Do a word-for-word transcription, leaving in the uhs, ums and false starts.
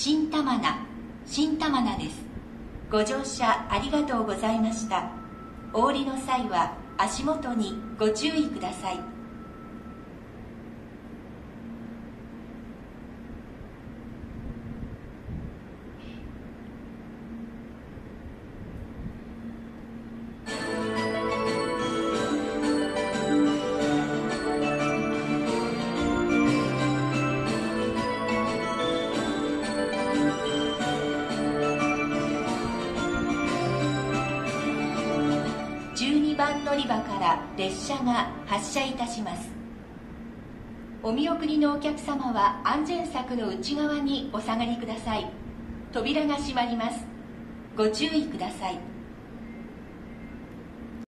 新玉名、新玉名です。ご乗車ありがとうございました。お降りの際は足元にご注意ください。じゅうにばん乗り場から列車が発車いたします。お見送りのお客様は安全柵の内側にお下がりください。扉が閉まります。ご注意ください。